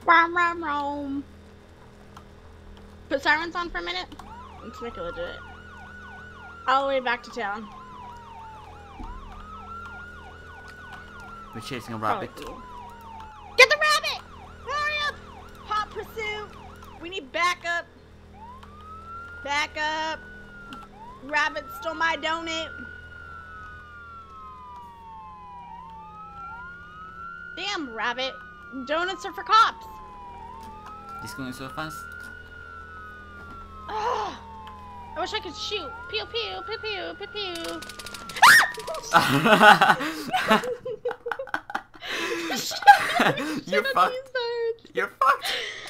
Rom, rom, rom. Put sirens on for a minute. Let's make it legit. All the way back to town. We're chasing a rabbit. Get the rabbit! Hurry up! Hot pursuit! We need backup. Backup. Rabbit stole my donut. Damn, rabbit. Donuts are for cops. This going so fast. Ugh. I wish I could shoot. Pew pew pew pew pew pew. You're fucked. You're fucked.